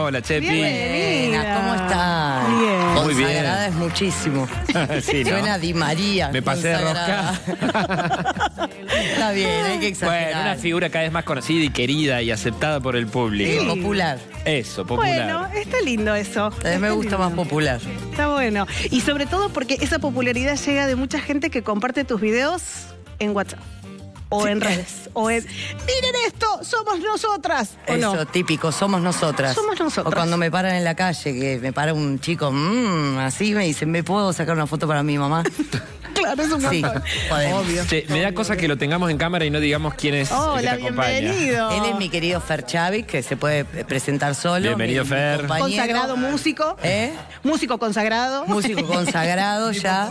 Hola, Chepi. Bienvenida. ¿Cómo estás? Bien. Muy bien. Consagrada es muchísimo. Sí, ¿no? Suena Di María. Me pasé de rosca. Está bien, hay que exagerar. Bueno, una figura cada vez más conocida y querida y aceptada por el público. Sí, popular. Eso, popular. Bueno, está lindo eso. A mí me gusta más popular. Está bueno. Y sobre todo porque esa popularidad llega de mucha gente que comparte tus videos en WhatsApp. O en redes. O en... ¡Miren esto! ¡Somos nosotras! ¿O Eso, no? típico, somos nosotras. Somos nosotras. O cuando me paran en la calle, que me para un chico, así me dicen, ¿me puedo sacar una foto para mi mamá? Claro, es un Sí, montón. podemos. Obvio. Che, me da cosa que lo tengamos en cámara y no digamos quién es el que Hola, te acompaña. bienvenido. Él es mi querido Fer Chávez, que se puede presentar solo. Bienvenido, mi Fer. compañero. Consagrado músico. ¿Eh? Músico consagrado. Músico consagrado ya.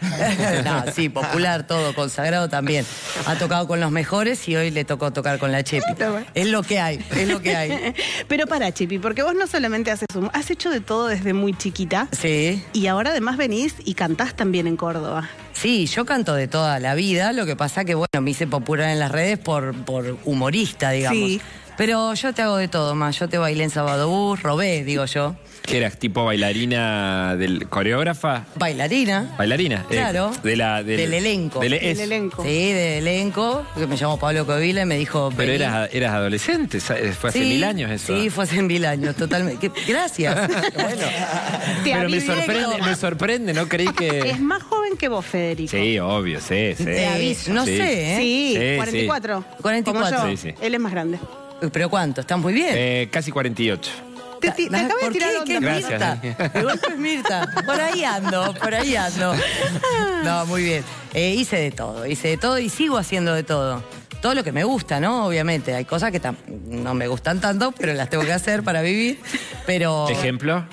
No, sí, popular todo, consagrado también. Ha tocado con los mejores y hoy le tocó tocar con la Chepi. Está bueno. Es lo que hay, es lo que hay. Pero para, Chipi, porque vos no solamente haces has hecho de todo desde muy chiquita. Sí. Y ahora además venís y cantás también en Córdoba. Sí, yo canto de toda la vida, lo que pasa que, bueno, me hice popular en las redes por humorista, digamos. Sí. Pero yo te hago de todo, más. Yo te bailé en Sábado Bus, robé, digo yo. ¿Qué eras? ¿Tipo bailarina del coreógrafa? Bailarina. ¿Bailarina? Claro. Del elenco. Del elenco. Sí, del elenco, que me llamó Pablo Covila y me dijo... Pero "Vení". eras adolescente, fue hace Sí, 1000 años eso. Sí, fue hace 1000 años, totalmente. Gracias. Bueno. Te Pero aviso. me sorprende, no creí que... Es más joven que vos, Federico. Sí, obvio, sí. Te aviso. No Sí. sé, ¿eh? Sí, Sí, 44. 44. Como yo. Sí, sí. Él es más grande. ¿Pero cuánto? ¿Están muy bien? Casi 48. Te acabé de ¿Por tirar qué? onda. ¿Qué es Gracias. Mirta? De golpe es Mirta. Por ahí ando, por ahí ando. No, muy bien. Hice de todo y sigo haciendo de todo. Todo lo que me gusta, ¿no? Obviamente. Hay cosas que no me gustan tanto, pero las tengo que hacer para vivir. Pero... ¿Ejemplo?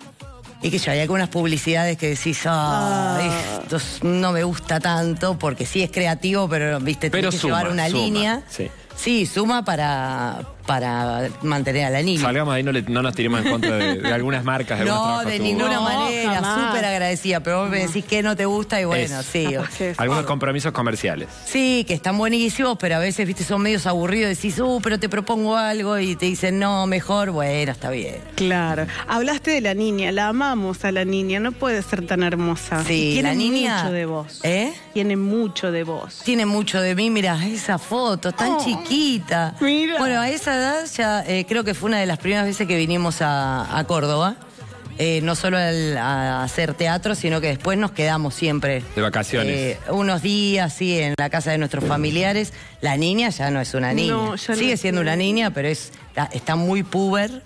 Y que yo hay algunas publicidades que decís, esto no me gusta tanto, porque sí es creativo, pero viste, Pero tenés que llevar una suma. línea. Sí. Sí, suma para mantener a la niña. Salgamos ahí, no nos tiremos en contra de algunas marcas. De algunos No, trabajos de que hubo. ninguna No, manera, jamás. súper agradecida, pero vos me decís que no te gusta y bueno, Es. sí. Algunos compromisos comerciales. Sí, que están buenísimos, pero a veces, viste, son medios aburridos, decís, pero te propongo algo y te dicen, no, mejor, bueno, está bien. Claro. Hablaste de la niña, la amamos a la niña, no puede ser tan hermosa. Sí, Y tiene la niña... mucho de vos. ¿Eh? Tiene mucho de vos. Tiene mucho de mí, mira, esa foto tan chiquita. Mira. Bueno, a esa edad ya creo que fue una de las primeras veces que vinimos a Córdoba. No solo a hacer teatro, sino que después nos quedamos siempre. De vacaciones. Unos días, sí, en la casa de nuestros familiares. La niña ya no es una niña. No, ya no Sigue es siendo una una niña, pero está muy puber.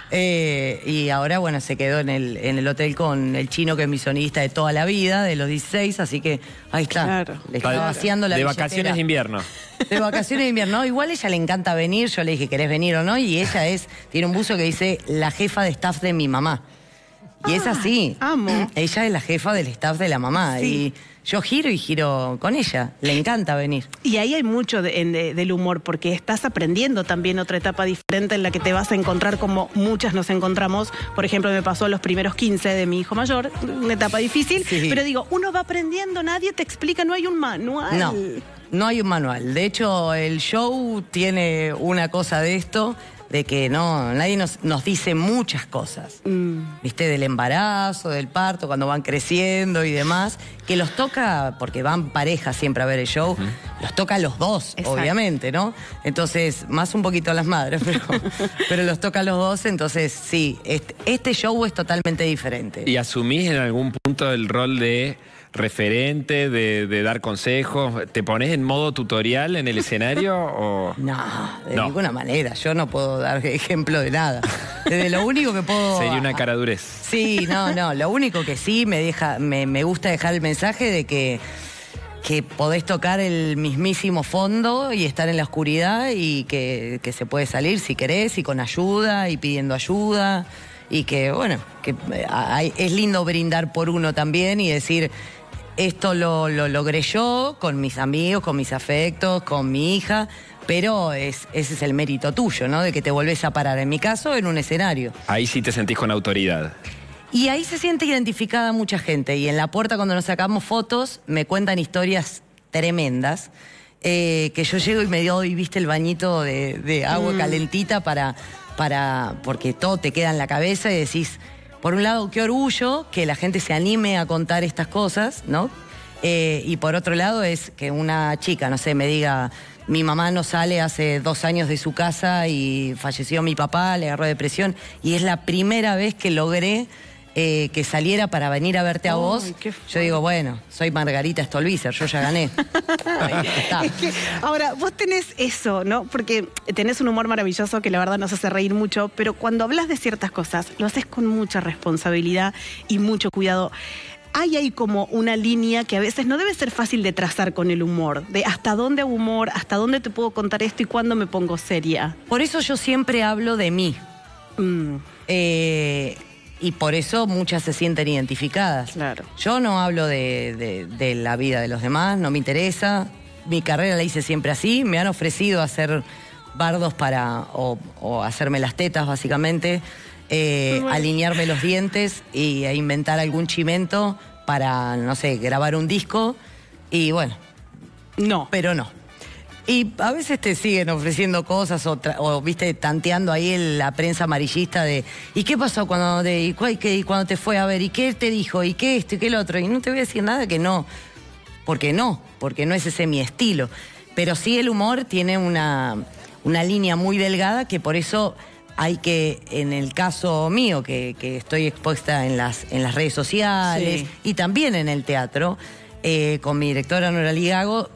Y ahora, bueno, se quedó en el hotel con el chino, que es mi sonidista de toda la vida, de los 16, así que ahí está. Claro. Le está vaciando la de billetera. vacaciones de invierno. De vacaciones de invierno. Igual ella le encanta venir, yo le dije, ¿querés venir o no? Y ella tiene un buzo que dice, la jefa de staff de mi mamá. Y es así. Amo. Ella es la jefa del staff de la mamá. Sí. Y yo giro y giro con ella. Le encanta venir. Y ahí hay mucho del humor, porque estás aprendiendo también otra etapa diferente en la que te vas a encontrar como muchas nos encontramos. Por ejemplo, me pasó los primeros 15 de mi hijo mayor, una etapa difícil, Sí. pero digo, uno va aprendiendo, nadie te explica, no hay un manual. No hay un manual. De hecho, el show tiene una cosa de esto, de que nadie nos dice muchas cosas. ¿Viste? Del embarazo, del parto, cuando van creciendo y demás, que los toca, porque van parejas siempre a ver el show, los toca a los dos, Exacto. obviamente, ¿no? Entonces, más un poquito a las madres, pero los toca a los dos, entonces sí, este show es totalmente diferente. ¿Y asumís en algún punto el rol de referente, de dar consejos? ¿Te pones en modo tutorial en el escenario o...? No, de No. ninguna manera. Yo no puedo dar ejemplo de nada. Desde lo único que puedo... Sería una caradurez. Sí, no. Lo único que sí me gusta dejar el mensaje de que podés tocar el mismísimo fondo y estar en la oscuridad y que se puede salir si querés y con ayuda y pidiendo ayuda y que, bueno, que es lindo brindar por uno también y decir... Esto lo logré yo, con mis amigos, con mis afectos, con mi hija, pero ese es el mérito tuyo, ¿no? De que te volvés a parar, en mi caso, en un escenario. Ahí sí te sentís con autoridad. Y ahí se siente identificada mucha gente. Y en la puerta, cuando nos sacamos fotos, me cuentan historias tremendas. Que yo llego y me doy, viste, el bañito de agua calentita para porque todo te queda en la cabeza y decís, por un lado, qué orgullo que la gente se anime a contar estas cosas, ¿no? Y por otro lado es que una chica, no sé, me diga, mi mamá no sale hace 2 años de su casa y falleció mi papá, le agarró depresión, y es la primera vez que logré que saliera para venir a verte a vos. Yo digo, bueno, soy Margarita Stolbizer, yo ya gané. Es que, ahora, vos tenés eso, ¿no? Porque tenés un humor maravilloso que la verdad nos hace reír mucho, pero cuando hablas de ciertas cosas, lo haces con mucha responsabilidad y mucho cuidado. Hay ahí como una línea que a veces no debe ser fácil de trazar con el humor, de hasta dónde hago humor, hasta dónde te puedo contar esto y cuándo me pongo seria. Por eso yo siempre hablo de mí. Y por eso muchas se sienten identificadas. Claro. Yo no hablo de la vida de los demás, no me interesa. Mi carrera la hice siempre así. Me han ofrecido hacer bardos o hacerme las tetas, básicamente, alinearme los dientes e inventar algún chimento para, no sé, grabar un disco. Y bueno, no. Pero no. Y a veces te siguen ofreciendo cosas o viste, tanteando ahí la prensa amarillista de ¿y qué pasó cuando te fue a ver? ¿Y qué te dijo? ¿Y qué esto y qué lo otro? Y no te voy a decir nada que no, porque no es ese mi estilo. Pero sí el humor tiene una línea muy delgada que por eso hay que, en el caso mío, que estoy expuesta en las redes sociales y también en el teatro, con mi directora Noraly Gago,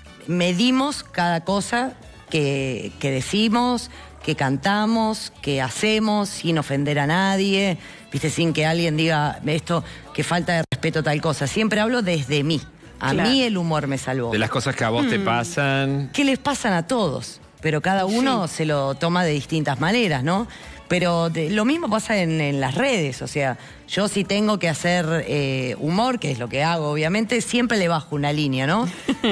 medimos cada cosa que decimos, que cantamos, que hacemos, sin ofender a nadie, viste, sin que alguien diga esto, que falta de respeto tal cosa. Siempre hablo desde mí. A mí el humor me salvó. De las cosas que a vos te pasan. Que les pasan a todos, pero cada uno se lo toma de distintas maneras, ¿no? Pero lo mismo pasa en las redes, o sea, yo si tengo que hacer humor, que es lo que hago obviamente, siempre le bajo una línea, ¿no?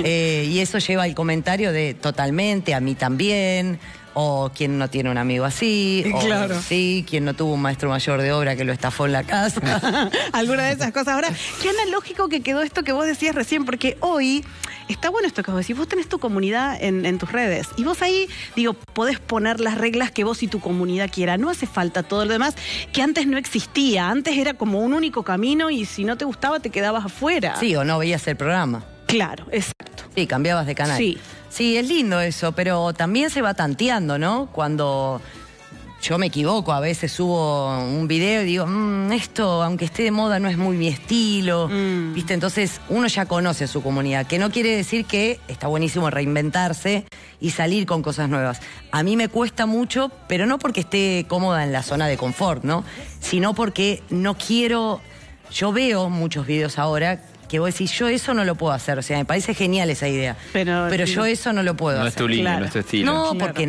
Y eso lleva al comentario de totalmente, a mí también, o quien no tiene un amigo así, claro. O sí, quien no tuvo un maestro mayor de obra que lo estafó en la casa. Alguna de esas cosas. Ahora, qué analógico que quedó esto que vos decías recién, porque hoy está bueno esto que vos decís, vos tenés tu comunidad en tus redes, y vos ahí, digo, podés poner las reglas que vos y tu comunidad quieran, no hace falta todo lo demás, que antes no existía, antes era como un único camino y si no te gustaba te quedabas afuera. Sí, o no veías el programa. Claro, exacto. Sí, cambiabas de canal. Sí, es lindo eso, pero también se va tanteando, ¿no? Cuando yo me equivoco, a veces subo un video y digo, esto, aunque esté de moda, no es muy mi estilo, ¿viste? Entonces uno ya conoce a su comunidad, que no quiere decir que está buenísimo reinventarse y salir con cosas nuevas. A mí me cuesta mucho, pero no porque esté cómoda en la zona de confort, ¿no? Sino porque no quiero... Yo veo muchos videos ahora que vos decís, yo eso no lo puedo hacer, o sea, me parece genial esa idea, pero yo eso no lo puedo hacer. No es tu línea, no es tu estilo. No, porque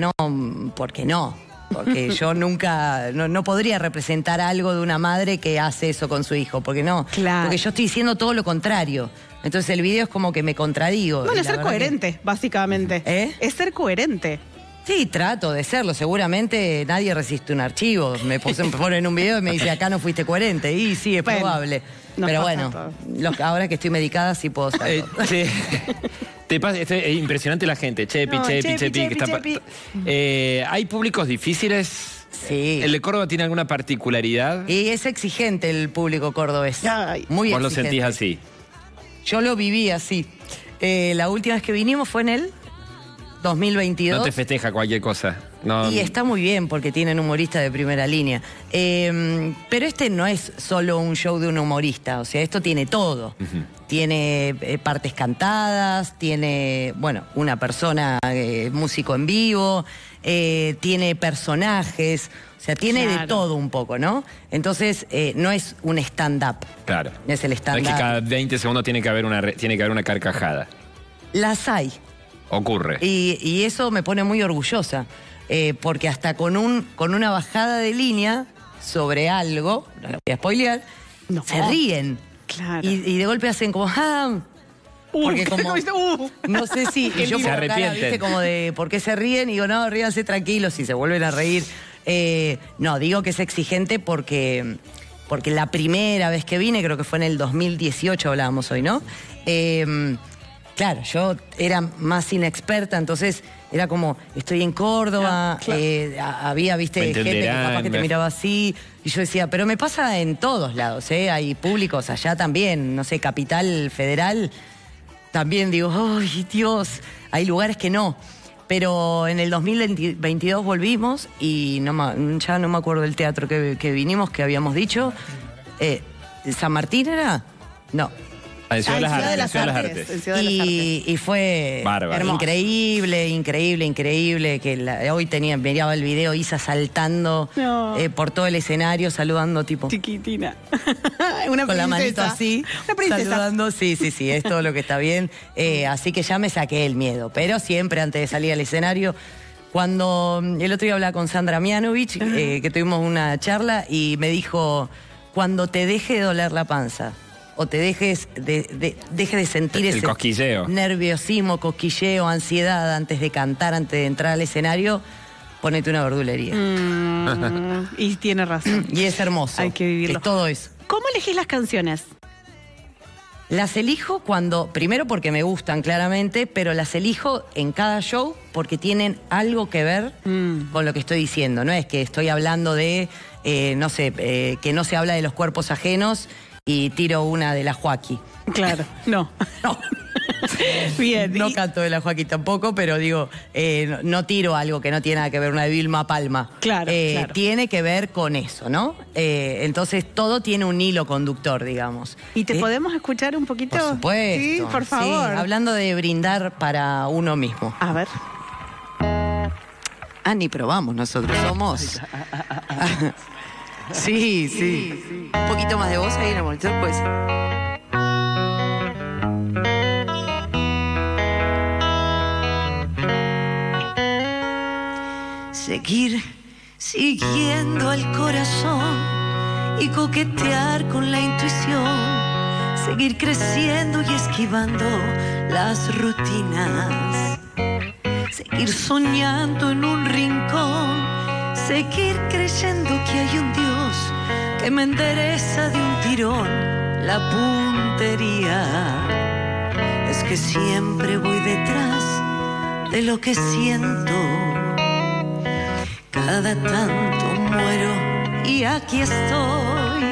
no. Porque yo nunca, no podría representar algo de una madre que hace eso con su hijo, porque no. Claro. Porque yo estoy diciendo todo lo contrario. Entonces el video es como que me contradigo. Bueno, es ser coherente, básicamente. Es ser coherente. Sí, trato de serlo. Seguramente nadie resiste un archivo. Me ponen un video y me dice, acá no fuiste coherente. Y sí, es probable. Pero bueno, ahora que estoy medicada sí puedo serlo. Es impresionante la gente. Chepi. ¿Hay públicos difíciles? Sí. ¿El de Córdoba tiene alguna particularidad? Y es exigente el público cordobés. Muy exigente. ¿Vos lo sentís así? Yo lo viví así. La última vez que vinimos fue en el 2022. No te festeja cualquier cosa. No. Y está muy bien porque tienen humoristas de primera línea. Pero este no es solo un show de un humorista, o sea, esto tiene todo. Tiene partes cantadas, tiene, bueno, una persona, músico en vivo, tiene personajes, o sea, tiene de todo un poco, ¿no? Entonces, no es un stand-up. Claro. No es el stand-up. No es que cada 20 segundos tiene que haber una carcajada. Las hay. Ocurre. Y eso me pone muy orgullosa, porque hasta con una bajada de línea sobre algo, no lo voy a spoilear, se ríen. Claro. Y de golpe hacen como, porque como, no sé si yo se por arrepienten. cara, viste, como de, ¿por qué se ríen? Y digo, no, ríanse tranquilos y se vuelven a reír. No, digo que es exigente porque la primera vez que vine, creo que fue en el 2018, hablábamos hoy, ¿no? claro, yo era más inexperta, entonces era como, estoy en Córdoba, había, viste, gente que capaz que te miraba así, y yo decía, pero me pasa en todos lados, hay públicos allá también, no sé, Capital Federal, también digo, ¡ay, Dios! Hay lugares que no. Pero en el 2022 volvimos y ya no me acuerdo del teatro que vinimos, que habíamos dicho. ¿San Martín era? No. Ciudad de las Artes. Y fue increíble. Que hoy miraba el video, Isa saltando por todo el escenario, saludando tipo... Chiquitina. Una princesa. Con la manito así. Una princesa. Saludando, sí, es todo lo que está bien. Así que ya me saqué el miedo. Pero siempre antes de salir al escenario... Cuando el otro día hablaba con Sandra Mianovich, que tuvimos una charla, y me dijo, cuando te deje de doler la panza... o te deje de sentir ese cosquilleo, nerviosismo, cosquilleo, ansiedad antes de cantar, antes de entrar al escenario, ponete una verdulería. Y tiene razón. Y es hermoso. Hay que vivirlo. Es todo eso. ¿Cómo elegís las canciones? Las elijo primero porque me gustan claramente, pero las elijo en cada show porque tienen algo que ver con lo que estoy diciendo. No es que estoy hablando de, no sé, que no se habla de los cuerpos ajenos y tiro una de la Joaquí. Claro, no. Bien. No canto de la Joaquí tampoco, pero digo, no tiro algo que no tiene nada que ver, una de Vilma Palma. Claro. Tiene que ver con eso, ¿no? Entonces todo tiene un hilo conductor, digamos. ¿Y te podemos escuchar un poquito? Por supuesto. Sí, por favor. Sí, hablando de brindar para uno mismo. A ver. Ni probamos nosotros, somos... Sí. Un poquito más de voz ahí en el monitor, pues. Seguir siguiendo al corazón y coquetear con la intuición. Seguir creciendo y esquivando las rutinas. Seguir soñando en un rincón. Seguir creyendo que hay un Dios que me endereza de un tirón la puntería. Es que siempre voy detrás de lo que siento. Cada tanto muero y aquí estoy.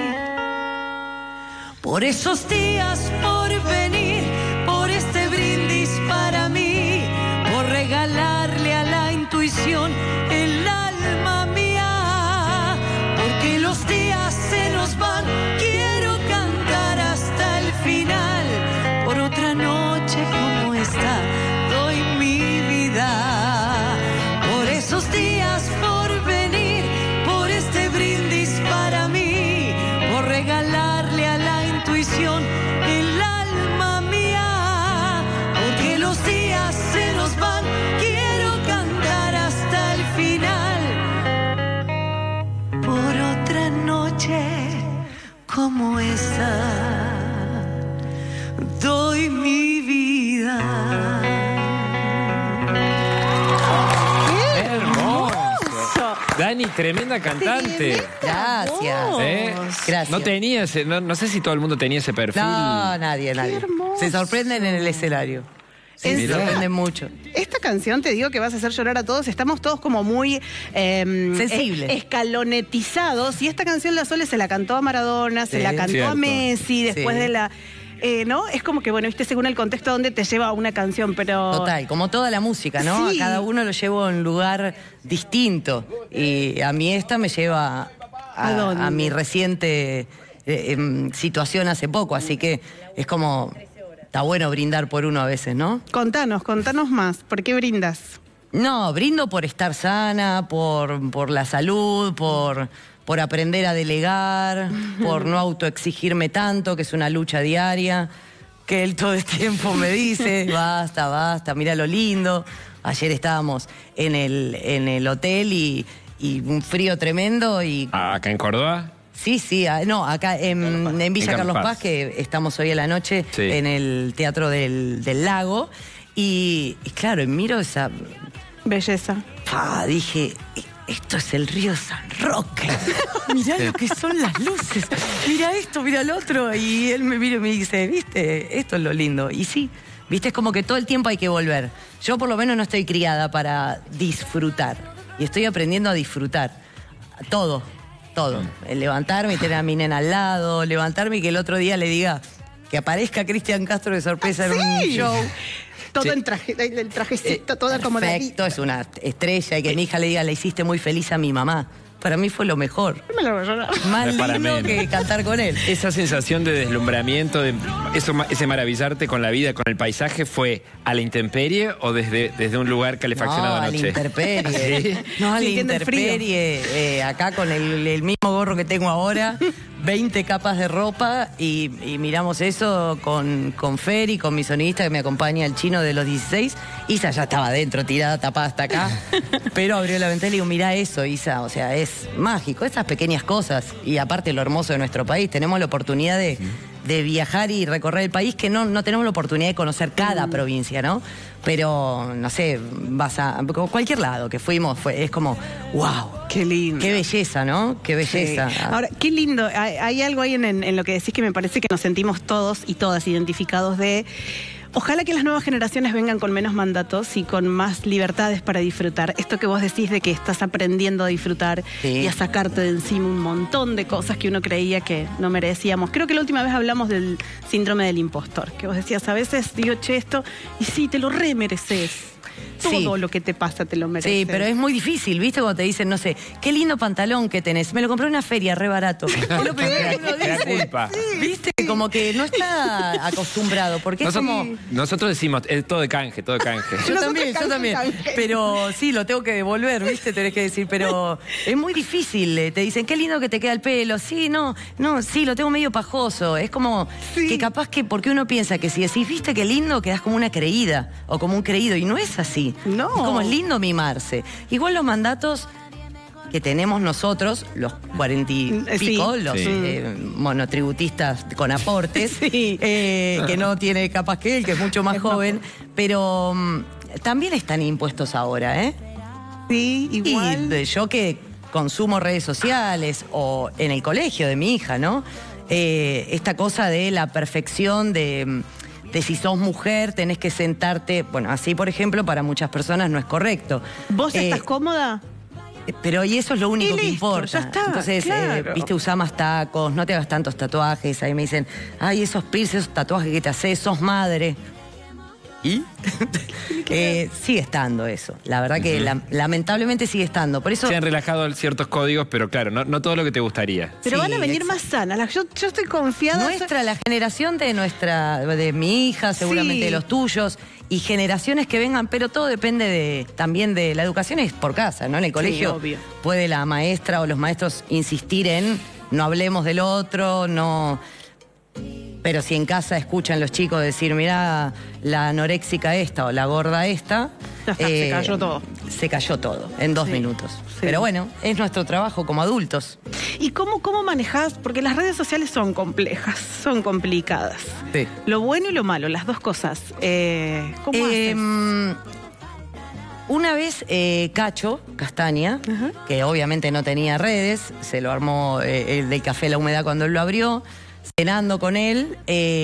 Por esos días por venir, por este brindis para mí, por regalarle a la intuición el alma mía, porque los días se nos van, quiero cantar hasta el final, por otra noche como esta doy mi vida, por esos días por venir, por este brindis para mí, por regalarle a la intuición el alma mía, porque los días se nos van, quiero cantar hasta el final, por otra noche como esa doy mi vida. Dani, tremenda cantante. Gracias. No tenía no sé si todo el mundo tenía ese perfil. No, nadie. Se sorprenden en el escenario. Se sorprenden mucho. Esta canción, te digo que vas a hacer llorar a todos. Estamos todos como muy sensibles, escalonetizados. Y esta canción la Sole se la cantó a Maradona, se la cantó a Messi, después de la... ¿no? Es como que, bueno, viste, según el contexto donde te lleva una canción, pero... Total, como toda la música, ¿no? Sí. A cada uno lo llevo a un lugar distinto. Y a mí esta me lleva a mi reciente situación hace poco. Así que es como... Está bueno brindar por uno a veces, ¿no? Contanos más. ¿Por qué brindas? No, brindo por estar sana, por la salud, por aprender a delegar, por no autoexigirme tanto, que es una lucha diaria, que él todo el tiempo me dice, basta, mira lo lindo. Ayer estábamos en el hotel y un frío tremendo. ¿Acá en Córdoba? Sí, no, acá en Villa Carlos Paz, que estamos hoy a la noche en el Teatro del Lago. Y claro, miro esa... belleza. Dije... Esto es el río San Roque. Mirá lo que son las luces. Mira esto, mira el otro. Y él me mira y me dice, ¿viste? Esto es lo lindo. Y sí, ¿Viste? Es como que todo el tiempo hay que volver. Yo por lo menos no estoy criada para disfrutar. Y estoy aprendiendo a disfrutar. Todo. El levantarme y tener a mi nena al lado, levantarme y que el otro día le diga que aparezca Cristian Castro de sorpresa en un show. Todo en traje, el trajecito, todo acomodadito. Perfecto, es una estrella. Y que mi hija le diga, le hiciste muy feliz a mi mamá. Para mí fue lo mejor. Me lo voy a llorar. Más No es para lindo menos. que cantar con él. Esa sensación de deslumbramiento, ese maravillarte con la vida, con el paisaje, ¿fue a la intemperie o desde un lugar calefaccionado No, a la anoche? intemperie. ¿Sí? No, a la Sintiendo el frío. intemperie. Acá con el mismo gorro que tengo ahora, 20 capas de ropa y miramos eso con Feri, con mi sonidista que me acompaña, el chino de los 16. Isa ya estaba adentro, tirada, tapada hasta acá. Pero abrió la ventana y digo, mirá eso, Isa. O sea, es mágico, estas pequeñas cosas. Y aparte lo hermoso de nuestro país, tenemos la oportunidad de viajar y recorrer el país, que no tenemos la oportunidad de conocer cada provincia, ¿no? Pero, no sé, vas a cualquier lado que fuimos, es como, wow. Qué lindo. Qué belleza, ¿no? Qué belleza. Sí. Ahora, qué lindo. Hay algo ahí en lo que decís que me parece que nos sentimos todos y todas identificados de... Ojalá que las nuevas generaciones vengan con menos mandatos y con más libertades para disfrutar. Esto que vos decís de que estás aprendiendo a disfrutar y a sacarte de encima un montón de cosas que uno creía que no merecíamos. Creo que la última vez hablamos del síndrome del impostor, que vos decías, a veces digo, che, esto, y sí, te lo remereces. Todo lo que te pasa te lo mereces. Sí, pero es muy difícil, ¿viste? Cuando te dicen, no sé, qué lindo pantalón que tenés. Me lo compré en una feria, re barato. Es lo primero que uno Te da dice. culpa. ¿Viste? Como que no está acostumbrado, porque es como... Nosotros decimos, es todo de canje, todo de canje. Yo Nosotros también. canje. Pero sí, lo tengo que devolver, ¿viste? Tenés que decir, pero es muy difícil. Te dicen, qué lindo que te queda el pelo. Sí, sí, lo tengo medio pajoso. Es como que capaz que, porque uno piensa que si decís, viste qué lindo, quedás como una creída o como un creído. Y no es así. No. Es como es lindo mimarse. Igual los mandatos que tenemos nosotros, los 40 y pico, los monotributistas con aportes, que no tiene capaz que él, que es mucho más joven, pero también están impuestos ahora, ¿eh? Sí, igual. Y yo que consumo redes sociales o en el colegio de mi hija, ¿no? Esta cosa de la perfección de si sos mujer tenés que sentarte, bueno, así por ejemplo para muchas personas no es correcto. ¿Vos estás cómoda? Pero y eso es lo único que listo, importa. ya está, Entonces, claro. viste, usá más tacos, no te hagas tantos tatuajes. Ahí me dicen, ay, esos piercing, esos tatuajes que te haces, sos madre. ¿Y? Sigue estando eso. La verdad que lamentablemente sigue estando. Por eso... Se han relajado ciertos códigos, pero claro, no todo lo que te gustaría. Pero Sí, van a venir más sanas. Yo estoy confiada. La generación de mi hija, seguramente Sí. de los tuyos, y generaciones que vengan, pero todo depende también de la educación, es por casa, ¿no? En el colegio obvio. puede la maestra o los maestros insistir en no hablemos del otro, no... Pero si en casa escuchan los chicos decir, mirá, la anoréxica esta o la gorda esta... Ya está, se cayó todo. Se cayó todo en 2 minutos. Pero bueno, es nuestro trabajo como adultos. ¿Y cómo manejás? Porque las redes sociales son complejas, son complicadas. Sí. Lo bueno y lo malo, las dos cosas. ¿Cómo haces? Una vez Cacho Castaña, que obviamente no tenía redes, se lo armó el del Café La Humedad cuando él lo abrió, cenando con él,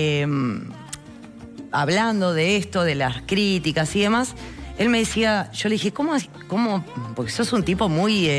hablando de esto, de las críticas y demás, él me decía, yo le dije, ¿cómo? Porque sos un tipo muy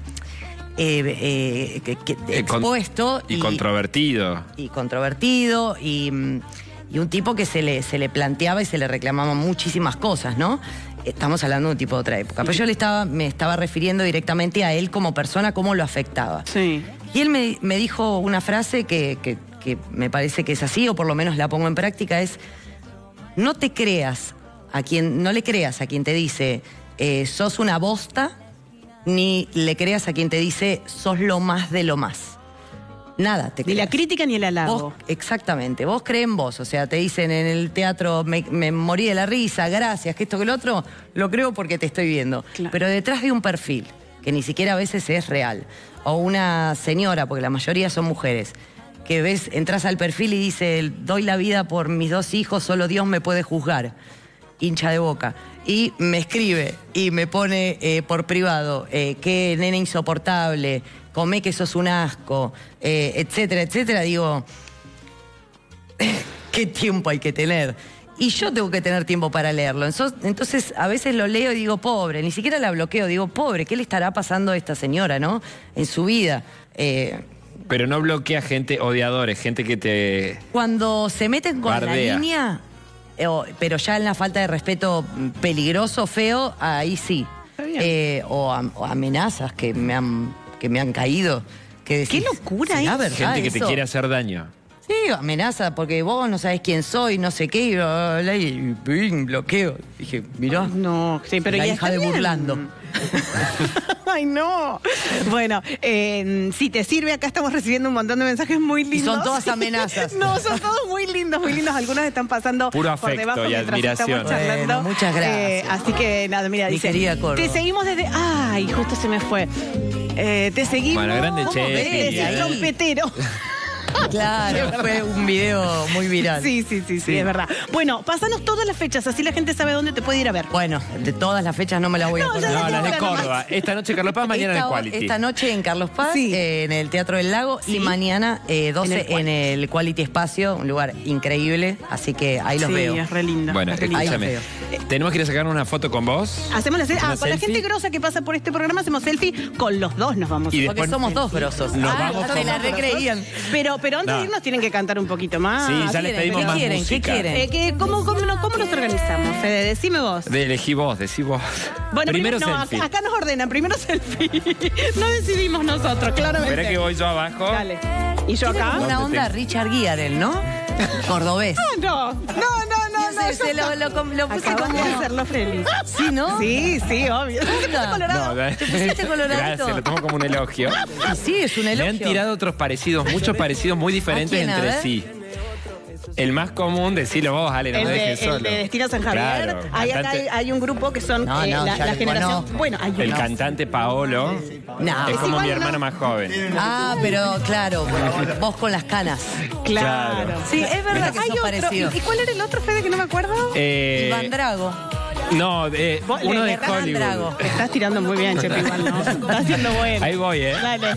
expuesto. Y controvertido. Y controvertido, y un tipo que se le planteaba y se le reclamaban muchísimas cosas, ¿no? Estamos hablando de un tipo de otra época. Pero yo me estaba refiriendo directamente a él como persona, cómo lo afectaba. Sí. Y él me dijo una frase que me parece que es así, o por lo menos la pongo en práctica, es: no le creas a quien te dice sos una bosta, ni le creas a quien te dice sos lo más de lo más. Nada te Ni creas. la crítica ni el halago. Exactamente, vos crees en vos, o sea, te dicen en el teatro, me morí de la risa, gracias, que esto, que lo otro, lo creo porque te estoy viendo. Claro. Pero detrás de un perfil, que ni siquiera a veces es real, o una señora, porque la mayoría son mujeres, que entras al perfil y dice, doy la vida por mis 2 hijos, solo Dios me puede juzgar, hincha de Boca, y me escribe y me pone por privado, qué nena insoportable, comé que sos un asco, etcétera, etcétera, digo, qué tiempo hay que tener. Y yo tengo que tener tiempo para leerlo. Entonces, a veces lo leo y digo, pobre, ni siquiera la bloqueo, digo, pobre, ¿qué le estará pasando a esta señora, no? En su vida. Pero no bloquea gente odiadores, gente que te... Cuando se meten con bardea. la línea, pero ya en la falta de respeto peligroso, feo, ahí sí. O amenazas que me han caído. Que decís, ¡qué locura ¿será eso! verdad Gente que te eso? quiere hacer daño. Sí, amenaza porque vos no sabés quién soy, no sé qué, y bla, bla, bla, y ¡ping! Bloqueo. Dije, mirá, No, sí, pero la ya hija está de bien. Burlando. Ay, no. Bueno, si te sirve, acá estamos recibiendo un montón de mensajes muy lindos. son todas amenazas. No, son todos muy lindos, muy lindos. Algunos están pasando Puro por afecto debajo y mientras admiración. estamos charlando. Bueno, muchas gracias. Así que nada, mira, Mi dice, querida Córdoba. te seguimos desde... Ay, justo se me fue. Te seguimos... Bueno, grande ¿Cómo Chefi. ves? Desde el trompetero. Claro, fue un video muy viral. Sí, es verdad. Bueno, pásanos todas las fechas, así la gente sabe dónde te puede ir a ver. Bueno, de todas las fechas no me las voy a No, acordar. ya No, las de Esta Córdoba. Esta noche Carlos Paz, mañana en el Quality. Esta noche en Carlos Paz, Sí. en el Teatro del Lago, Sí. y mañana 12 en el Quality Espacio, un lugar increíble, así que ahí los sí, veo. es re lindo. Bueno, es re lindo. escúchame. Tenemos que ir a sacar una foto con vos. Hacemos la ¿Una con la selfie? gente grosa que pasa por este programa hacemos selfie, con los dos nos vamos. Y a después- Porque somos dos grosos. Nos vamos se como- la recreían. pero antes No. de irnos tienen que cantar un poquito más. Sí, ya les quieren? pedimos ¿Qué más quieren? música. ¿Qué quieren? ¿Cómo nos organizamos, Fede? Decime vos. Elegí vos, decí vos. Bueno, Primero no, selfie. acá nos ordenan, primero selfie. No decidimos nosotros, claramente. Espera que voy yo abajo. Dale. ¿Y yo Tiene acá? como una ¿Dónde onda te- Richard Gere, ¿no? Cordobés. No. No sé, lo puse Acabas como... de hacerlo feliz. Sí, ¿no? Sí, obvio. ¿Te pusiste Onda. colorado? No, ¿Te pusiste coloradito? Gracias, lo tomo como un elogio. Y sí, es un Me elogio. han tirado otros parecidos, muchos parecidos muy diferentes ¿A quién? A entre ver. sí. El más común, decilo vos, Ale, no me dejes El solo. de Destino San Javier. Claro, Ahí acá cantante- hay un grupo que son No, ya la lo generación. conozco. Bueno, hay El uno. cantante Paolo No. es como igual, mi ¿no? hermano más joven. Ah, pero claro, vos con las canas. Claro. Sí, es verdad que Hay son otro. parecidos. ¿Y cuál era el otro, Fede, que no me acuerdo? Iván Drago. No, Vos uno le de errás, Hollywood. Drago. Te estás tirando muy bien, Chepi, igual, ¿no? Estás haciendo bueno. Ahí voy, ¿eh? Dale.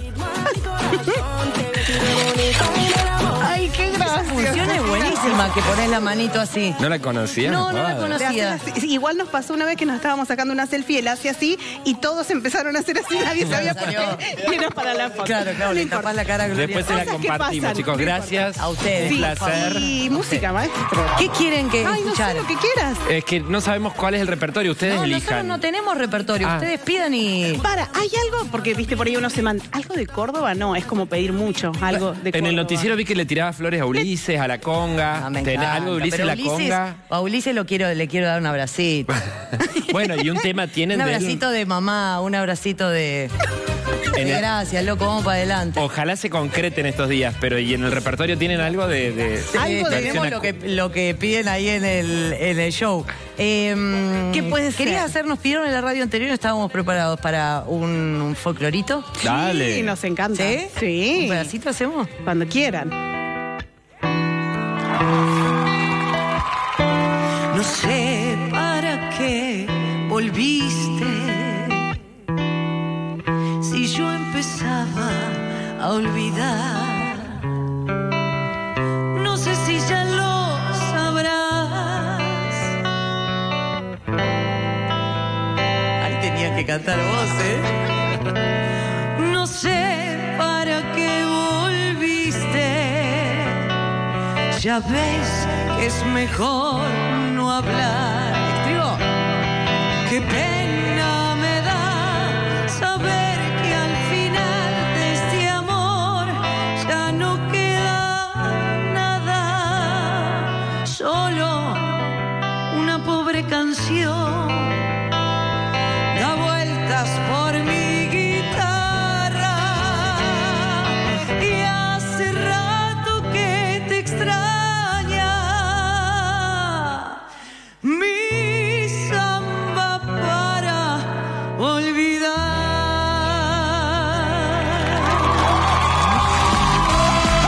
Ay, qué gracia. Función es buenísima, que pones la manito así. ¿No la conocía? No, no la Joder. conocía. De hacer así. Igual nos pasó una vez que nos estábamos sacando una selfie, él hace así y todos empezaron a hacer así, nadie sabía por qué. Y era para la foto. Claro, No le importa. tapás la cara a Gloria. Después se la Cosas que compartimos, pasan, chicos. no Gracias. A ustedes. Un Sí, placer. y música, maestro. ¿Qué quieren que Ay, no sé escuchar? lo que quieras. Es que no sabemos cuál es el repertorio. Ustedes No, nosotros elijan. no tenemos repertorio. Ah. Ustedes pidan y... Para, ¿hay algo? Porque viste por ahí uno se manda. ¿Algo de Córdoba? No, es como pedir mucho. Algo de Córdoba. En el noticiero vi que le tiraba flores a Ulises, a la conga. Ah, me encanta. Algo de Ulises, Pero la conga. A Ulises le quiero dar un abracito. Bueno, y un tema tienen Un de él. abracito de mamá, un abracito de... En el- Gracias, loco, vamos para adelante. Ojalá se concreten estos días, pero ¿y en el repertorio tienen algo de Algo de- tenemos lo que piden ahí en el show. ¿Qué puede ser? ¿Querías hacernos? Pidieron en la radio anterior, estábamos preparados para un folclorito. Dale. Sí, nos encanta. ¿Sí? Sí. ¿Un pedacito hacemos? Cuando quieran. No sé para qué volviste. Si yo empezaba a olvidar, no sé si ya lo sabrás. Ahí tenías que cantar vos, ¿eh? No sé para qué volviste. Ya ves que es mejor no hablar. ¿Estribo? Qué pena me da saber que al final de este amor ya no queda nada, solo una pobre canción